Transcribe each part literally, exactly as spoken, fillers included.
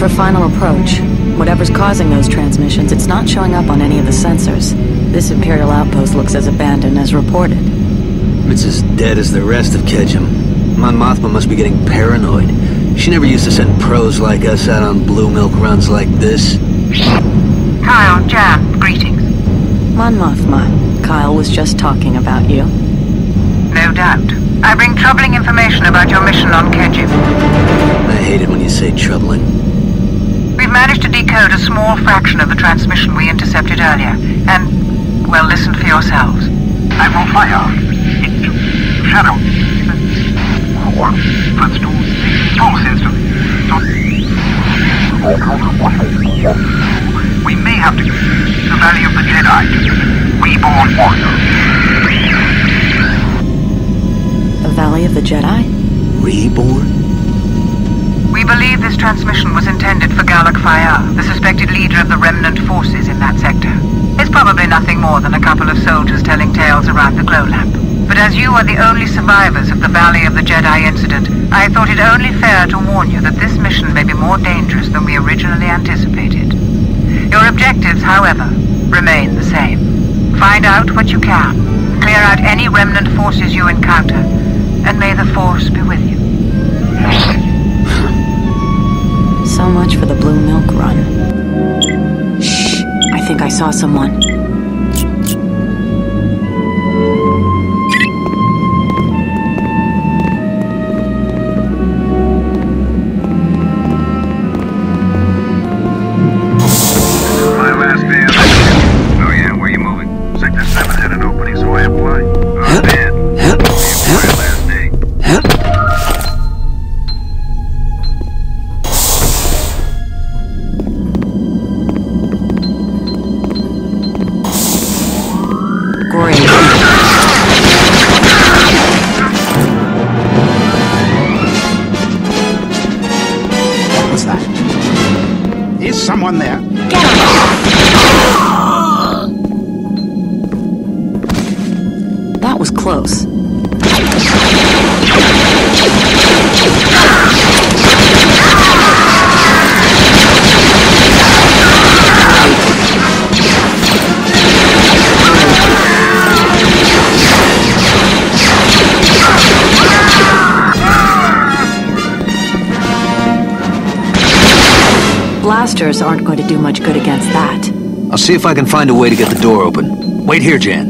for final approach. Whatever's causing those transmissions, it's not showing up on any of the sensors. This Imperial outpost looks as abandoned as reported. It's as dead as the rest of Ketchum. Mon Mothma must be getting paranoid. She never used to send pros like us out on blue milk runs like this. Kyle, Jan, greetings. Mon Mothma, Kyle was just talking about you. No doubt. I bring troubling information about your mission on Ketchum. I hate it when you say troubling. We've managed to decode a small fraction of the transmission we intercepted earlier, and, well, listen for yourselves. I will fire. Into shadow. First to forces. We may have to the Valley of the Jedi. Reborn warrior. The Valley of the Jedi? Reborn? We believe this transmission was intended for Galak Fayar, the suspected leader of the remnant forces in that sector. It's probably nothing more than a couple of soldiers telling tales around the glow lamp. But as you are the only survivors of the Valley of the Jedi incident, I thought it only fair to warn you that this mission may be more dangerous than we originally anticipated. Your objectives, however, remain the same. Find out what you can, clear out any remnant forces you encounter, and may the Force be with you. So much for the blue milk run. Shh, I think I saw someone. Someone there. Get him! That was close. Blasters aren't going to do much good against that. I'll see if I can find a way to get the door open. Wait here, Jan.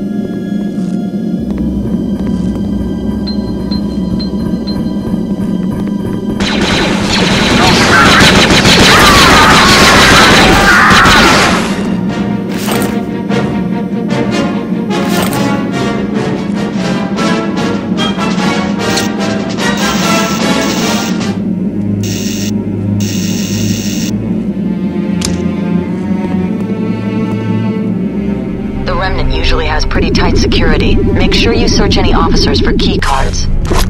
Usually has pretty tight security. Make sure you search any officers for key cards.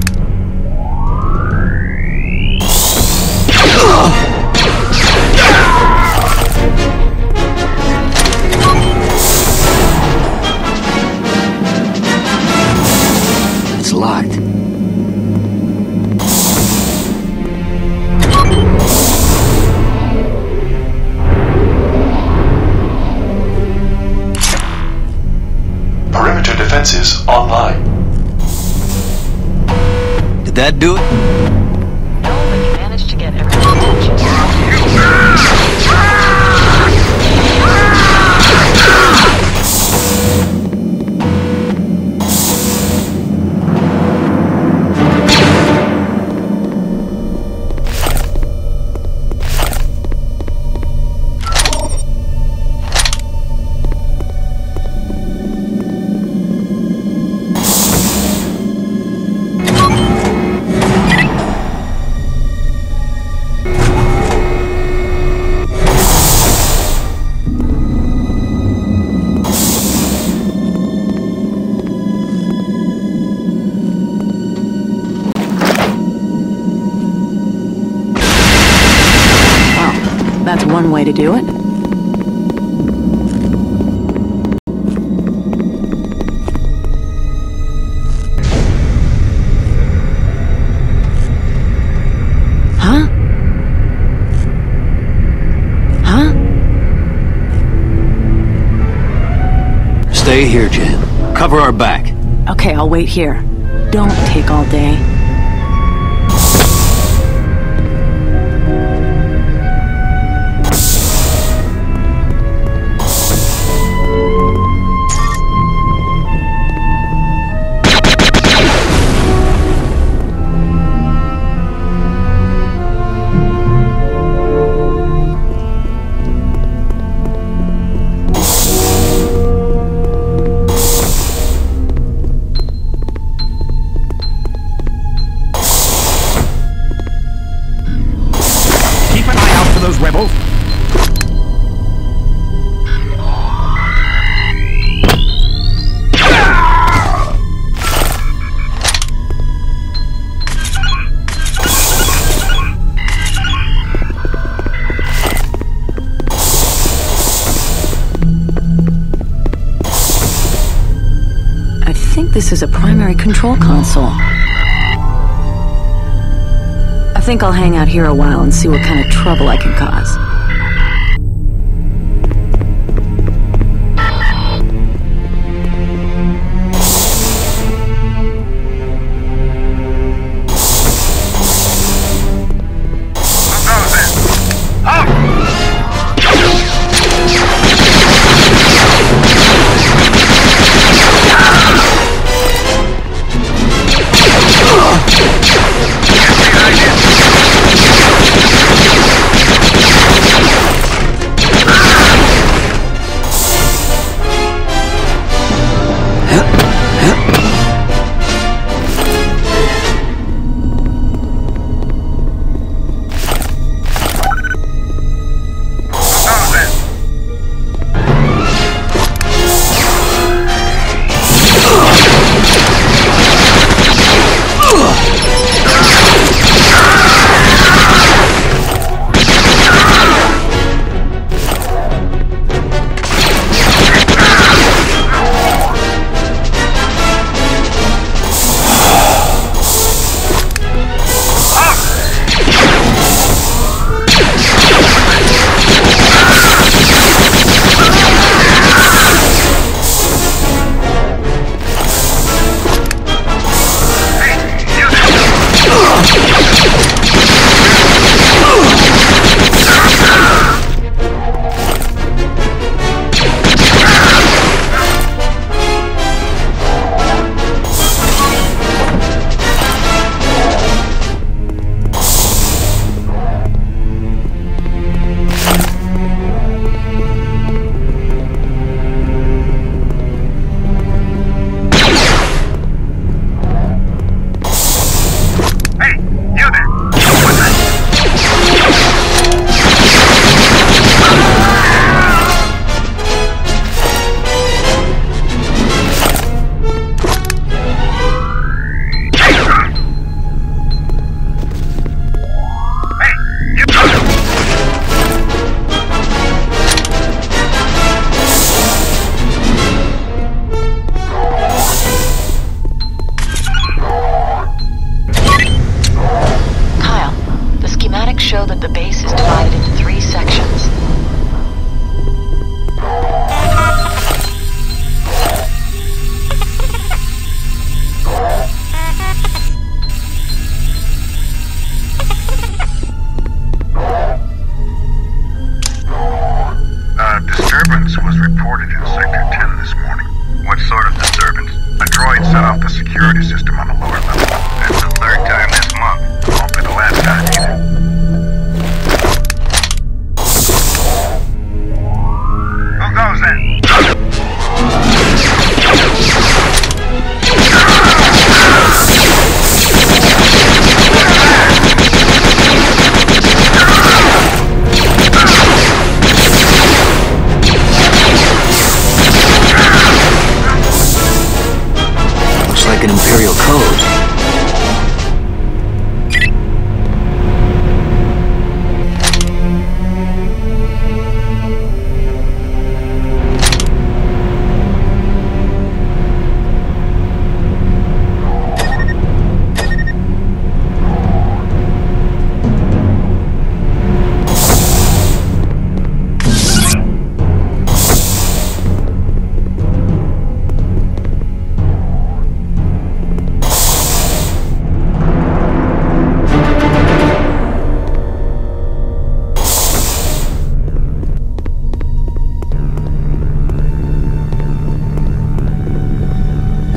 It's locked. Defenses online. Did that do it? No, but you managed to get everyone's attention. That's one way to do it. Huh? Stay here, Jan. Cover our back. Okay, I'll wait here. Don't take all day. This is a primary control console. I think I'll hang out here a while and see what kind of trouble I can cause.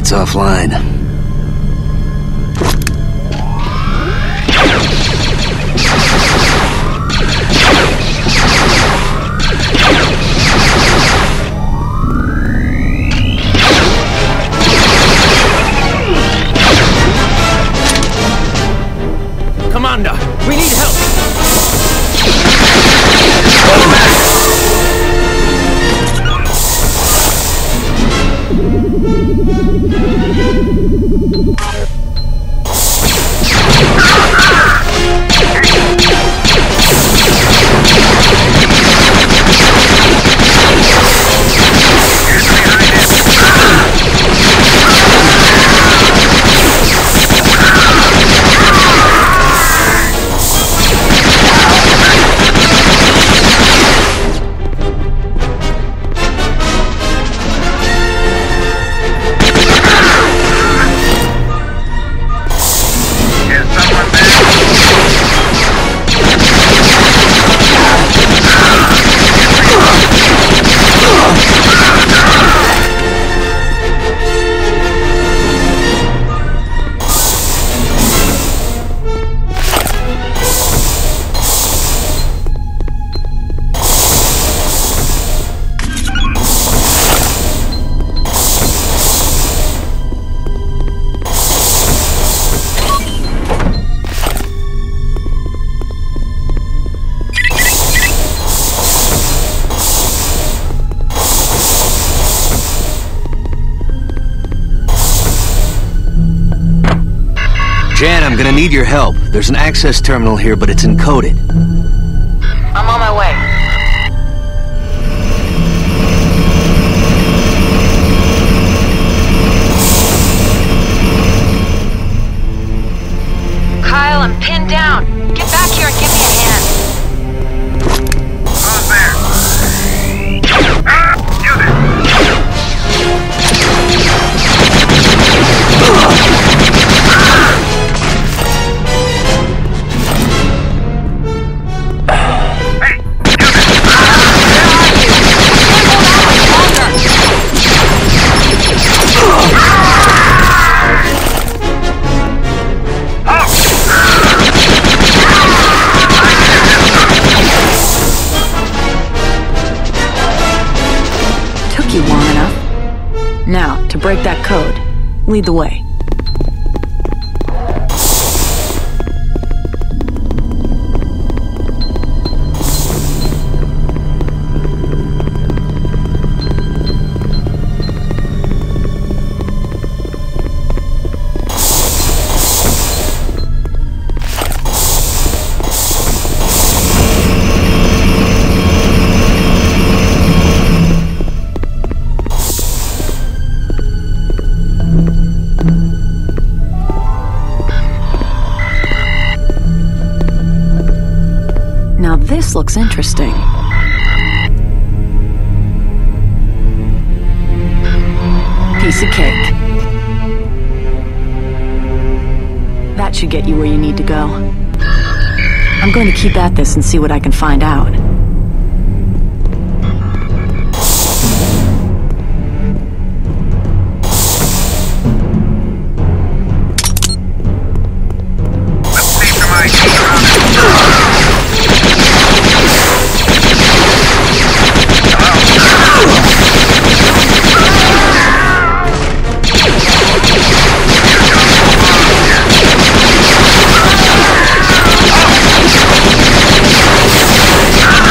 It's offline. Commander, we need help! Jan, I'm gonna need your help. There's an access terminal here, but it's encoded. I'm on my way. Kyle, I'm pinned down. Get back here and give me a hand. Who's there? Ah! You there! Took you long enough. Now, to break that code, lead the way. Now this looks interesting. Piece of cake. That should get you where you need to go. I'm going to keep at this and see what I can find out. Ah!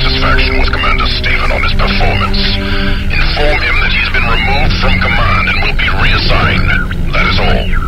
dissatisfaction with Commander Stephen on his performance. Inform him that he's been removed from command and will be reassigned. That is all.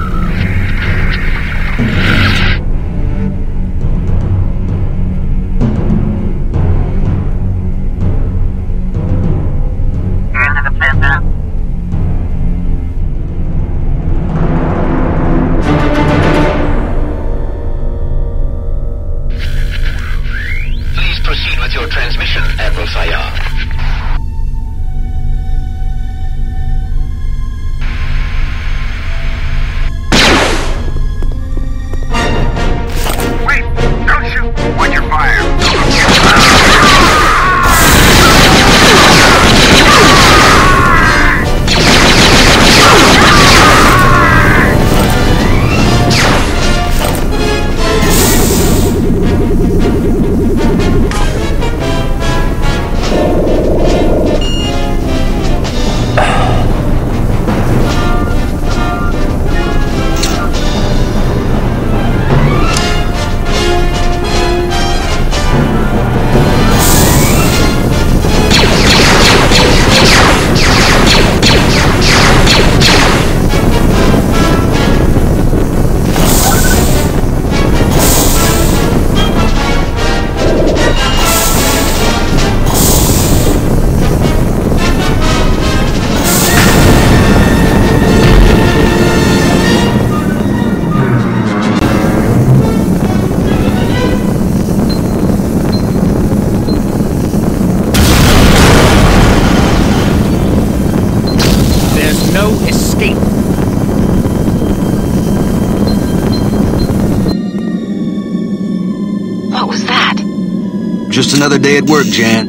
Just another day at work, Jan.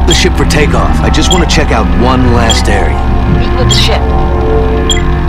Prep the ship for takeoff. I just want to check out one last area. Meet with the ship.